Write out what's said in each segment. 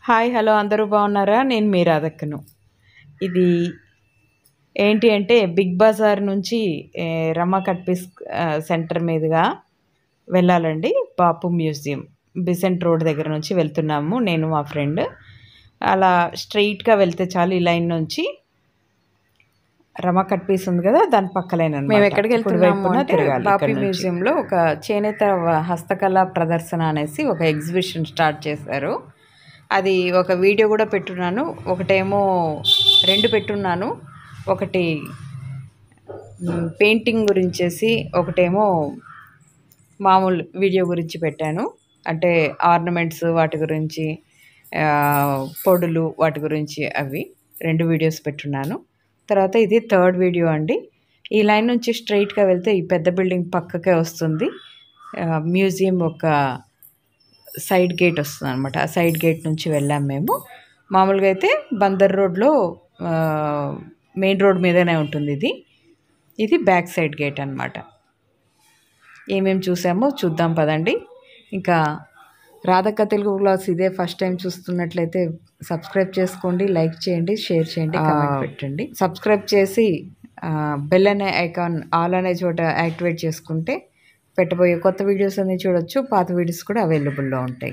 Hi hello అందరూ బాగున్నారా? నేను మీ రాధక్కను. ఇది ఏంటి అంటే బిగ్ బజార్ నుంచి రమా కట్ పీస్ సెంటర్ మీదుగా వెళ్ళాలండి. బాపు మ్యూజియం బిసెంట్ రోడ్ దగ్గర నుంచి వెళ్తున్నాము నేను మా ఫ్రెండ్. అలా స్ట్రైట్గా వెళ్తే చాలు ఈ లైన్ నుంచి రమా కట్ పీస్ ఉంది కదా, దాని పక్కలేనమాట. మేము ఎక్కడికి వెళ్తున్నాము అంటే బాపు మ్యూజియంలో ఒక చేనేత హస్తకళా ప్రదర్శన అనేసి ఒక ఎగ్జిబిషన్ స్టార్ట్ చేశారు. అది ఒక వీడియో కూడా పెట్టున్నాను, ఒకటేమో 2 పెట్టున్నాను. ఒకటి పెయింటింగ్ గురించేసి, ఒకటేమో మామూలు వీడియో గురించి పెట్టాను. అంటే ఆర్నమెంట్స్ వాటి గురించి, పొడులు వాటి గురించి, అవి 2 వీడియోస్ పెట్టున్నాను. తర్వాత ఇది 3rd వీడియో అండి. ఈ లైన్ నుంచి స్ట్రైట్గా వెళ్తే ఈ పెద్ద బిల్డింగ్ పక్కకే వస్తుంది. మ్యూజియం ఒక సైడ్ గేట్ వస్తుంది అనమాట. ఆ సైడ్ గేట్ నుంచి వెళ్ళాం మేము. మామూలుగా అయితే బందర్ రోడ్లో మెయిన్ రోడ్ మీదనే ఉంటుంది. ఇది బ్యాక్ సైడ్ గేట్ అనమాట. ఏమేమి చూసామో చూద్దాం పదండి. ఇంకా రాధక్క తెలుగు వ్లాగ్స్ ఇదే ఫస్ట్ టైం చూస్తున్నట్లయితే సబ్స్క్రైబ్ చేసుకోండి, లైక్ చేయండి, షేర్ చేయండి, కామెంట్ పెట్టండి. సబ్స్క్రైబ్ చేసి బెల్ అనే ఐకాన్ ఆల్ అనే చోట యాక్టివేట్ చేసుకుంటే పెట్టబోయే కొత్త వీడియోస్ అన్నీ చూడొచ్చు. పాత వీడియోస్ కూడా అవైలబుల్లో ఉంటాయి.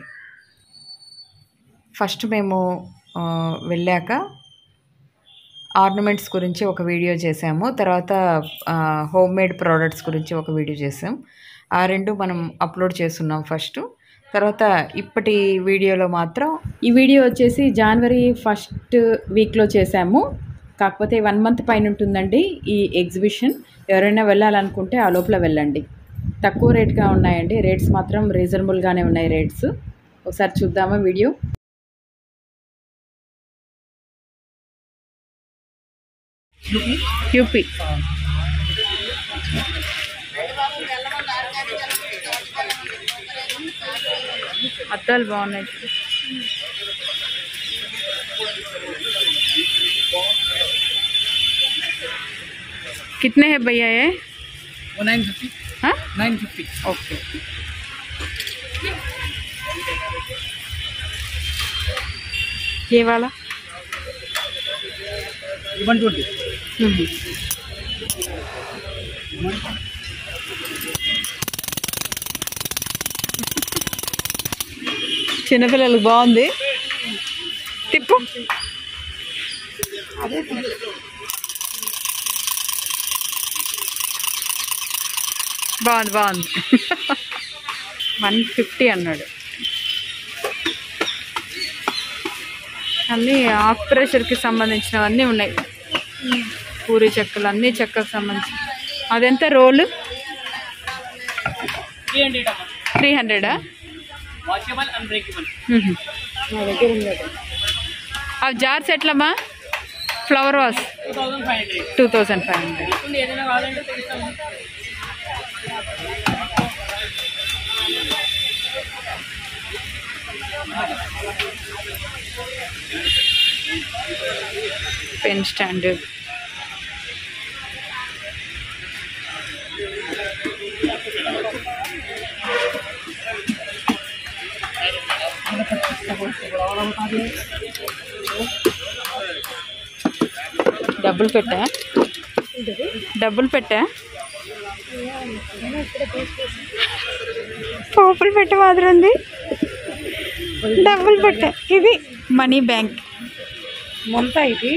ఫస్ట్ మేము వెళ్ళాక ఆర్నమెంట్స్ గురించి ఒక వీడియో చేసాము. తర్వాత హోమ్ మేడ్ ప్రోడక్ట్స్ గురించి ఒక వీడియో చేసాం. ఆ 2 మనం అప్లోడ్ చేస్తున్నాం ఫస్ట్. తర్వాత ఇప్పటి వీడియోలో మాత్రం ఈ వీడియో వచ్చేసి జనవరి 1st వీక్లో చేసాము. కాకపోతే 1 మంత్ పైన ఉంటుందండి ఈ ఎగ్జిబిషన్. ఎవరైనా వెళ్ళాలనుకుంటే ఆ లోపల వెళ్ళండి. తక్కువ రేట్గా ఉన్నాయండి. రేట్స్ మాత్రం రీజనబుల్గానే ఉన్నాయి రేట్స్. ఒకసారి చూద్దామా వీడియో. యూపీ అద్దాలు బాగున్నాయి. कितने है भैया ये? 950. हाँ 950. ओके. ये वाला 120. చిన్నపిల్లలకు బాగుంది. తిప్పు. బాగుంది 150 అన్నాడు. అన్నీ ఆఫ్ ప్రెషర్కి సంబంధించినవన్నీ ఉన్నాయి. పూరి చెక్కలు అన్నీ చెక్కకు సంబంధించి. అదెంత రోలు? 300. Washable unbreakable. అవి జార్స్ ఎట్లమ్మా? Flower vase 2500. ఏదైనా కావాలంటే తెలుస్తాము. పెన్ స్టాండ్, డబ్బులు పెట్టా పోపులు పెట్టే మాదిరి ఉంది. డబ్బులు పెట్టా. ఇది మనీ బ్యాంక్. మొంత ఇది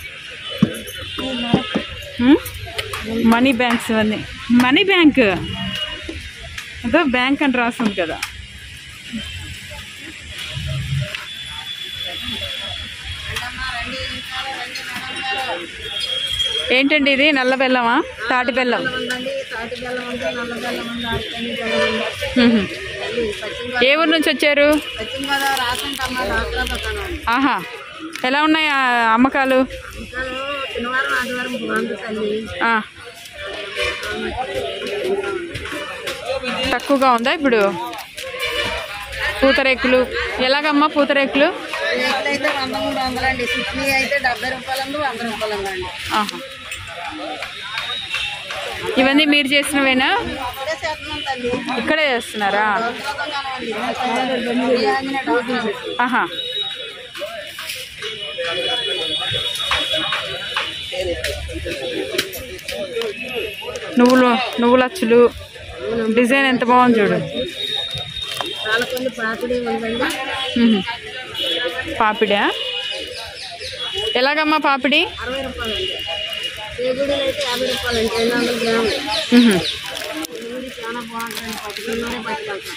మనీ బ్యాంక్స్ ఇవన్నీ. మనీ బ్యాంక్ అదో బ్యాంక్ అని రాస్తుంది కదా. ఏంటండి ఇది? నల్ల బెల్లమా? తాటి బెల్లం. ఏ ఊరు నుంచి వచ్చారు? ఆహా, ఎలా ఉన్నాయి అమ్మకాలు? తక్కువగా ఉందా ఇప్పుడు? పూతరేకులు ఎలాగమ్మా? పూతరేకులు ఇవన్నీ మీరు చేసినవేనా? ఇక్కడే చేస్తున్నారా? ఆహా. నువ్వుల అచ్చులు డిజైన్ ఎంత బాగుంది చూడు. పాపిడా ఎలాగమ్మా పాపిడి? 60 రూపాయలండి. కేజీలు అయితే 50 రూపాయలండి. 200 గ్రాములు. చాలా బాగుంటుంది. పట్టుకున్నారే పట్టుకెళ్తాం.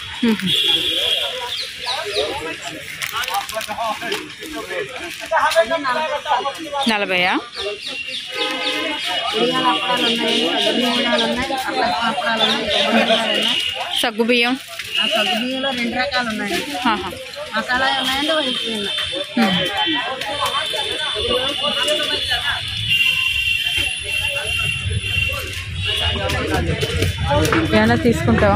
40. ఉడియాల అప్పడాలు ఉన్నాయి, సగ్గుబియ్యాలు ఉన్నాయి, అప్పడాలు ఉన్నాయి, ఉన్నాయి. సగ్గుబియ్యం ఆ సగ్గుబియ్యంలో 2 రకాలు ఉన్నాయండి. మసాలా ఉన్నాయండి, వైట్ ఉన్నాయి. ఏమైనా తీసుకుంటావా?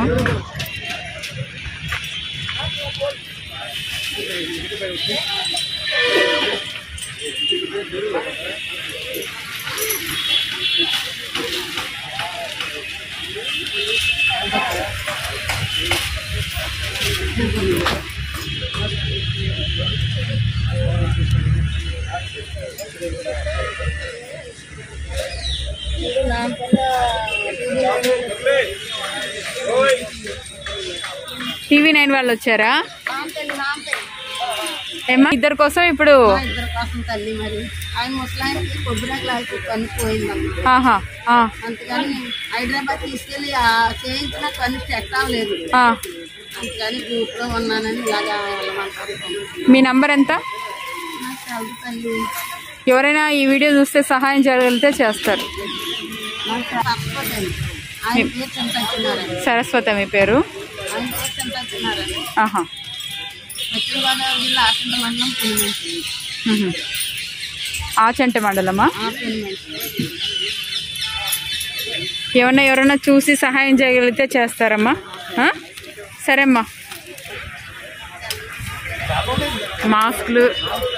TV9 వాళ్ళు వచ్చారా? ఏమ్మా ఇద్దరి కోసం ఇప్పుడు? ఇద్దరి కోసం తల్లి. మరి ఆయన ముసలాయనకి కొబ్బరికాయలు కనుక్కోయిందమ్మా. అందుకని హైదరాబాద్ తీసుకెళ్ళి చేయించిన కన్ను సెట్ అవ్వలేదు. అందుకని గ్రూప్లో ఉన్నానని ఇలాగా వెళ్ళమంటారు. మీ నంబర్ ఎంత? తల్లి ఎవరైనా ఈ వీడియో చూస్తే సహాయం చేయగలిగితే చేస్తారు. ఆయన పేరు చెంతచ్చినారండి. సరస్వతి మీ పేరు? ఆయన పేరు చెంతచ్చినారండి. పశ్చిమ గోదావరి జిల్లా ఆచంట మండలం పెనుమంచి. ఆచంట మండలమా? పెనుమంచి. ఎవరైనా చూసి సహాయం చేయగలిగితే చేస్తారమ్మా. సరేమ్మా. మాస్కులు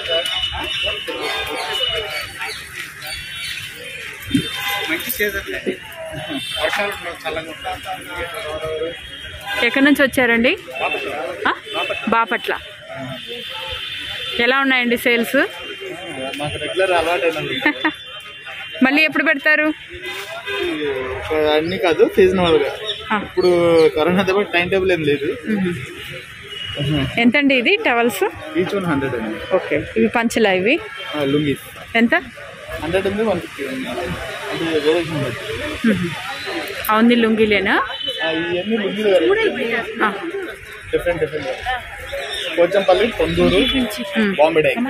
ఎక్కడి నుంచి వచ్చారండి? బాపట్ల. ఎలా ఉన్నాయండి సేల్స్? మళ్ళీ ఎప్పుడు పెడతారు? అన్ని కాదు, సీజనల్ గా. ఇప్పుడు కరోనా కాబట్టి టైం టేబుల్ ఏం లేదు. ఎంతండి ఇది టవల్స్? ఈచ్ 100 అండి. ఓకే. ఇవి పంచలా? ఇవి లుంగీస్ ఎంత? 100 ఉంది, 150 ఉంది. అంటే వేరియేషన్ బట్టి. అవుంది లుంగీలేనా? ఇవన్నీ లుంగీలు different different. Pochampally, Kondur, Bombay dye.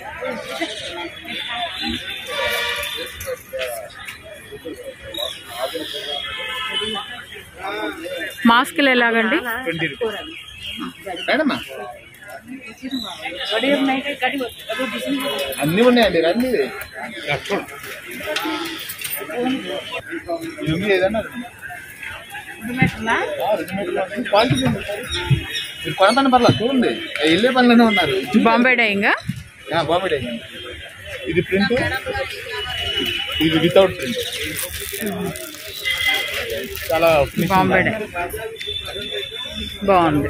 మాస్కులు ఎలాగండి? 20 రూపీస్. మేడమ్మా అన్నీ ఉన్నాయండి, రండి. లుంగి ఏదన్నా క్వాలిటీ మీరు కొనపని పర్లేదు, చూడండి. వెళ్ళే పనిలోనే ఉన్నారు. బాంబే డైయింగా? బాంబే డై. ఇది ప్రింట్, ఇది వితౌట్ ప్రింట్. చాలా బాంబే డై బాగుంది.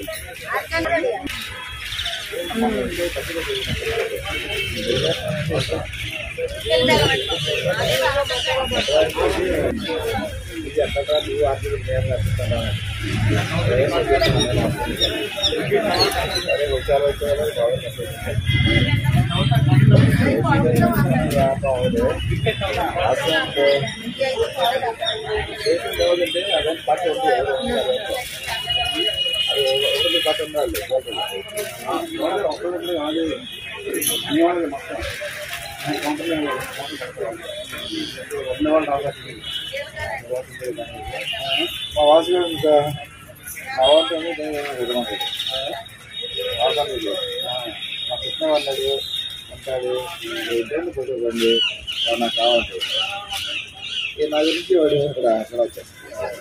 మా వాసు ఇంకా మా వాసు విధమంటాడు. మా కృష్ణ వాళ్ళడు అంటాడు, ఇద్దరు కూర్చోకండి, వాడు నాకు కావాలి. నా గురించి వాడు అక్కడ వచ్చేస్తాడు.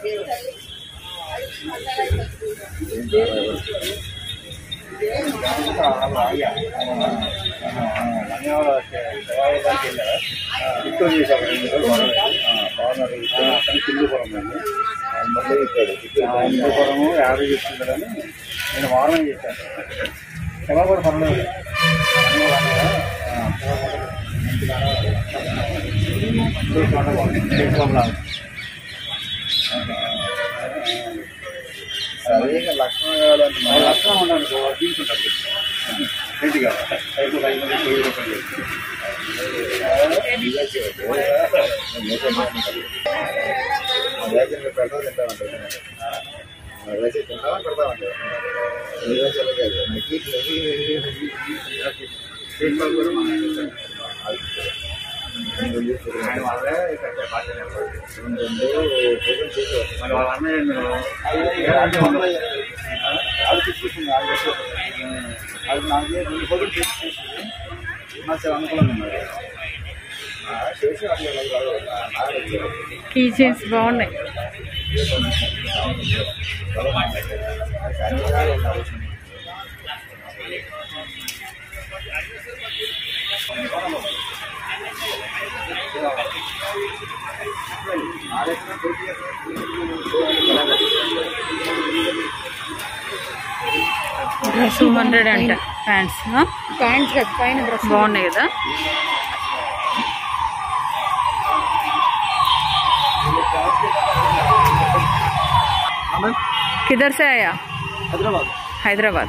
ఇష్టం చేశారు. బాగున్నారు. హిందూపురం అండి. మళ్ళీ ఇచ్చాడు. హిందూపురము 50 చెప్తుందని నేను వారం చేశాను. క్షమాపణ పర్లేదు. సరే లక్షణం కావాలంటే లక్షణం ఉండాలి తీసుకుంటారు ఇంటిగా పెట్టడం తింటామంటారు వేసే తింటామా పెడతామంటారు అది నాకు 2 ఫోటోలు తీసుకొచ్చి చాలా అనుకూలంగా ఉన్నారు చేసి అట్లా కీ చైన్స్ బాగున్నాయి. డ్రెస్ 200 అంట. ప్యాంట్స్ పైన డ్రెస్ బాగున్నాయి కదా. किधर से आया? హైదరాబాద్.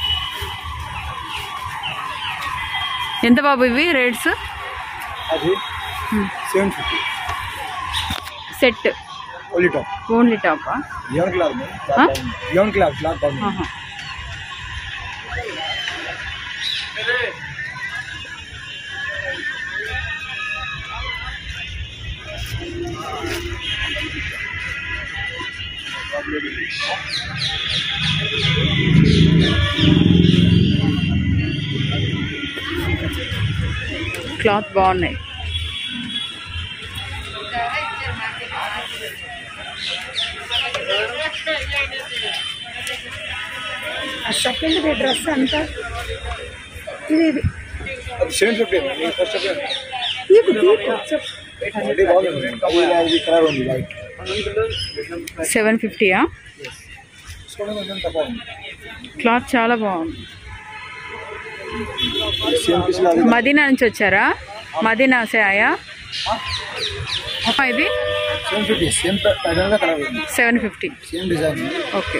ఎంత బాబు ఇవి రేట్స్? సెట్ ఓన్లీ టాపా? క్లాత్ బాగున్నాయి. సెకండ్ డ్రెస్ అంతా ఇది 750. క్లాత్ చాలా బాగుంది. మదీనా నుంచి వచ్చారా? మదీనా సే ఆయా. ఇది 750. ఓకే.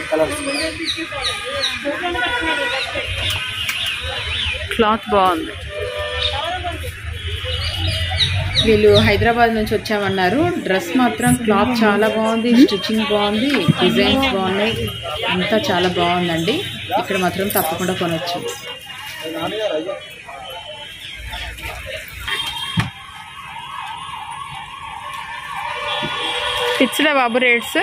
క్లాత్ బాగుంది. వీళ్ళు హైదరాబాద్ నుంచి వచ్చామన్నారు. డ్రెస్ మాత్రం క్లాత్ చాలా బాగుంది, స్టిచ్చింగ్ బాగుంది, డిజైన్స్ బాగున్నాయి, అంతా చాలా బాగుందండి. ఇక్కడ మాత్రం తప్పకుండా కొనవచ్చు. ఫిక్స్డా బాబు రేట్స్?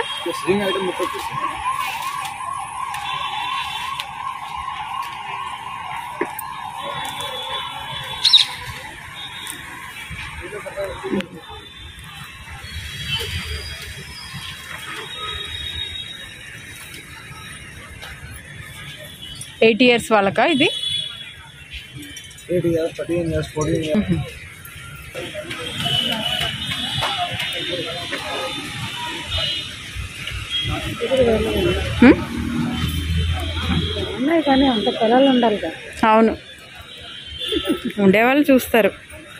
ఎయిట్ ఇయర్స్ వాళ్ళకా ఇది? 8 years, 13 years, 14 years. ఉన్నాయి కానీ అంత పొలాలు ఉండాలి కదా. అవును, ఉండేవాళ్ళు చూస్తారు.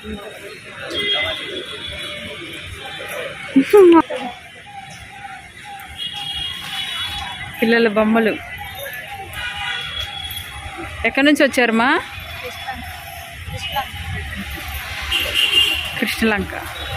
పిల్లల బొమ్మలు. ఎక్కడి నుంచి వచ్చారమ్మా? కృష్ణలంక.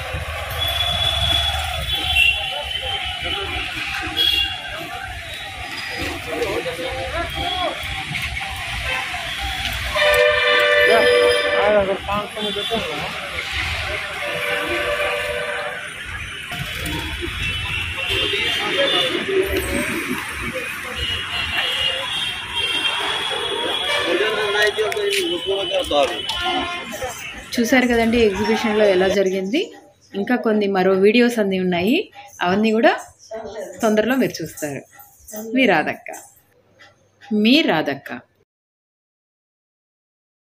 చూసారు కదండి ఎగ్జిబిషన్లో ఎలా జరిగింది. ఇంకా కొన్ని మరో వీడియోస్ అన్నీ ఉన్నాయి, అవన్నీ కూడా తొందరలో మీరు చూస్తారు. మీ రాధక్క.